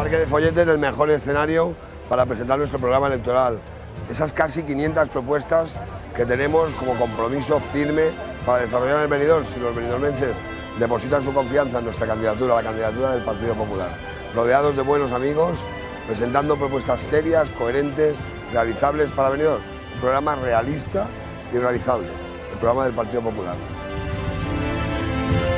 Parque de Folletes, el mejor escenario para presentar nuestro programa electoral. Esas casi 500 propuestas que tenemos como compromiso firme para desarrollar el Benidorm, si los benidormenses depositan su confianza en nuestra candidatura, la candidatura del Partido Popular. Rodeados de buenos amigos, presentando propuestas serias, coherentes, realizables para Benidorm. Un programa realista y realizable, el programa del Partido Popular.